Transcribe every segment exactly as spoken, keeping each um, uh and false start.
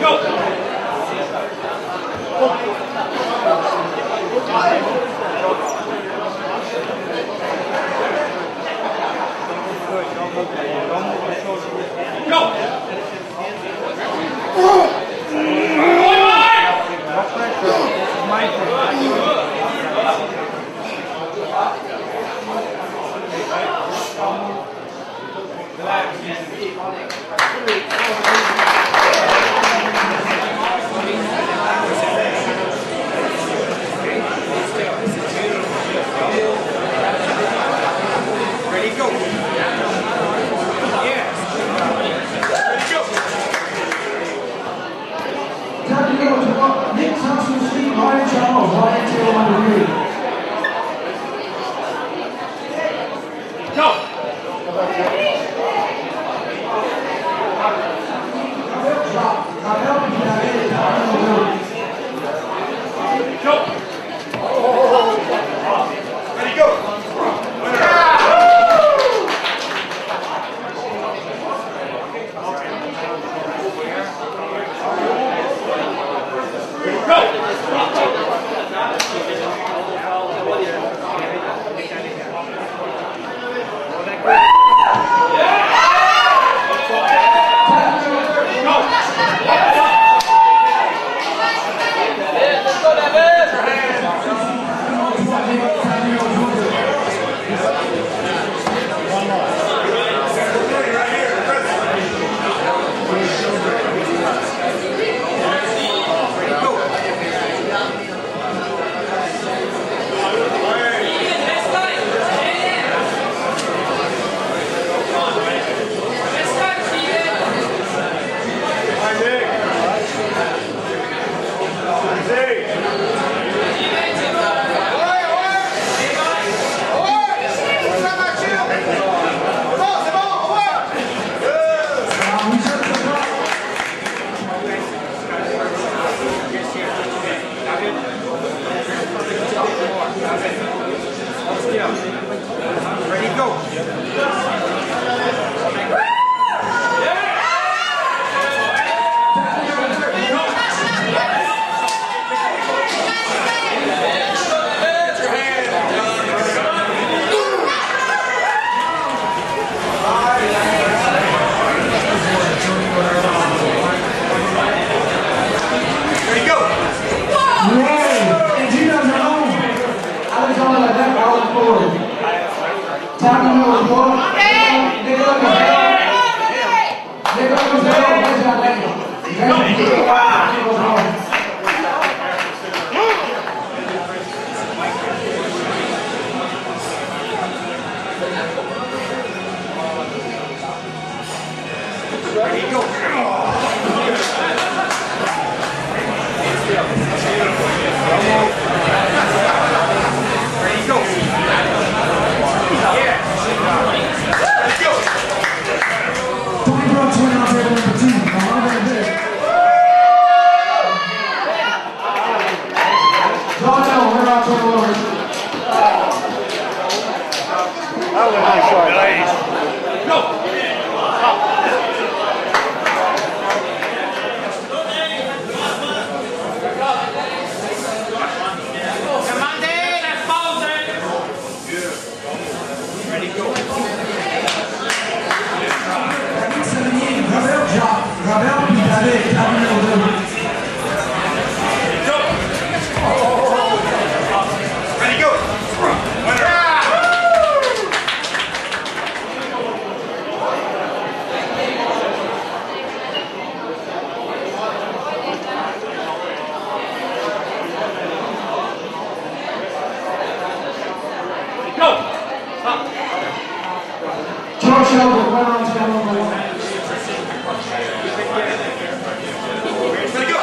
Ready, go!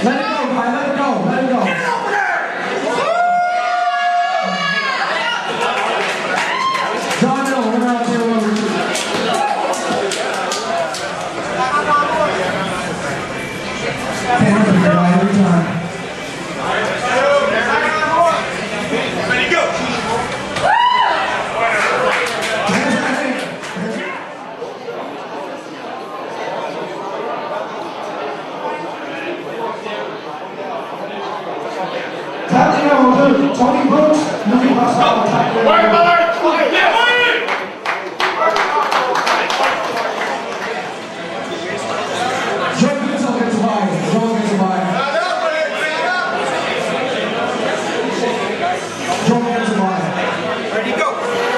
Let it go, guy. Let it go. Let it go. Get it over there! John Hill, we're out there. Can't help it, guy, every time. Ready, go! Tapping out will do. Tony Brooks, moving past all the time. Wait, wait, yeah, wait! Joe Gibson gets by. Joe gets by. Joe gets by. Ready, go!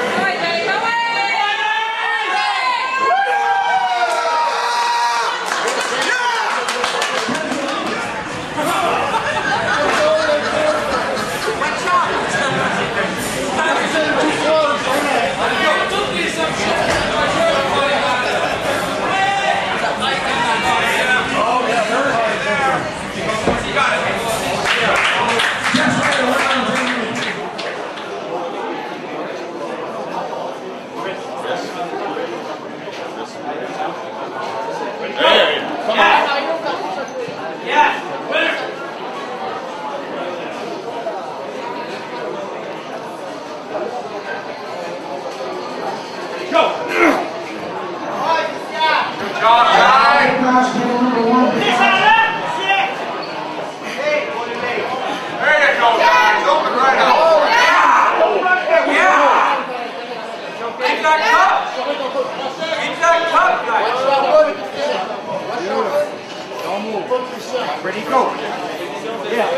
Ready, go. Yeah.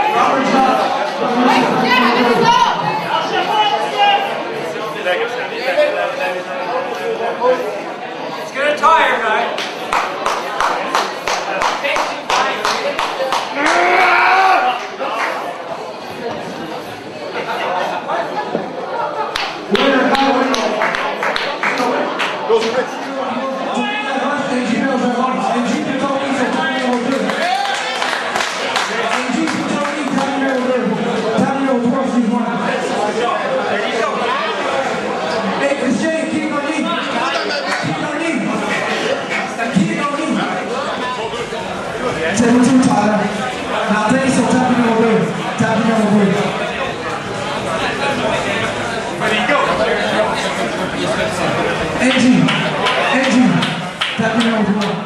It's gonna tire, guy. seventeen Tyler. Now take some tapping over. Tapping over. Ready, go! Engine. Engine. Tapping over.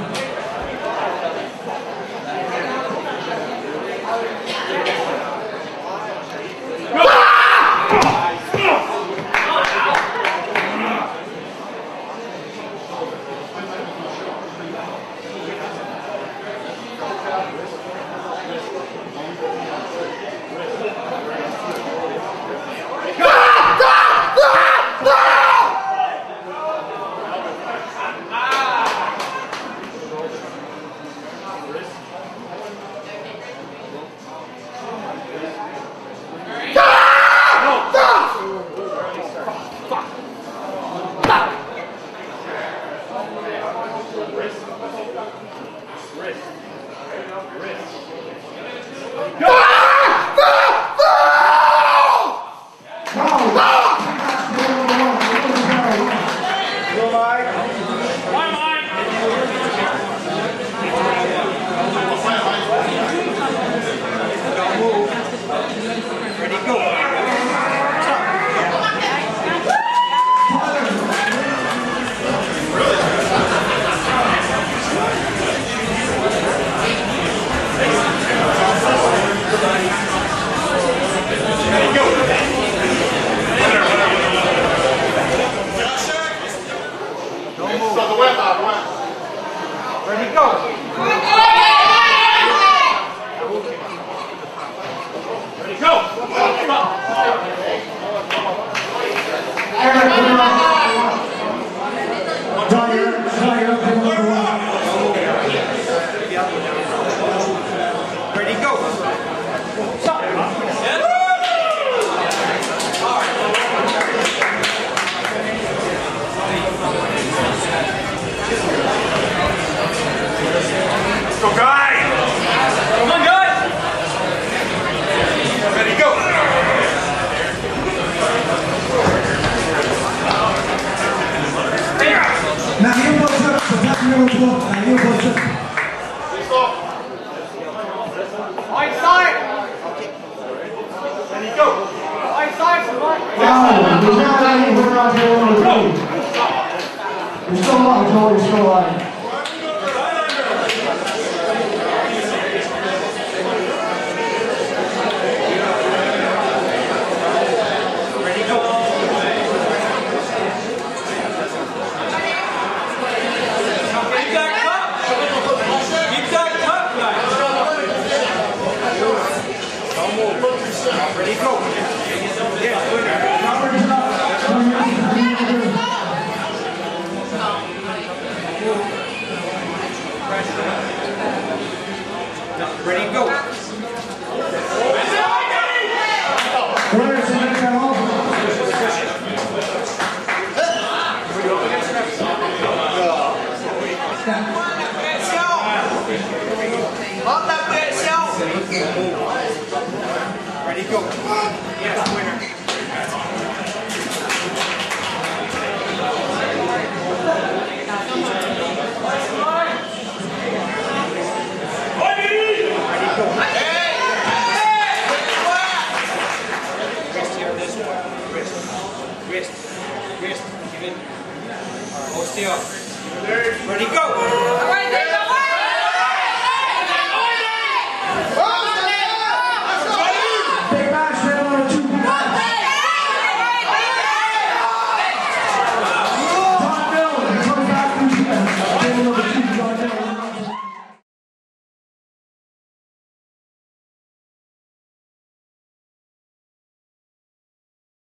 Ready, go! Ready, go! Ready, go! Stop! Let's go, guy! Come on, guys! 说哪一个获胜？ Right side. Ready, go. Right side, right. 八五，你现在一分让天空的注意，你受浪球，你受浪。 Ready, go. Yes, winner. Ready, go. Winner是那个哦。 Ready, go. Yes, winner. Wrist here, this one. Wrist. Wrist. Wrist. Give it. Hold still. Ready, go.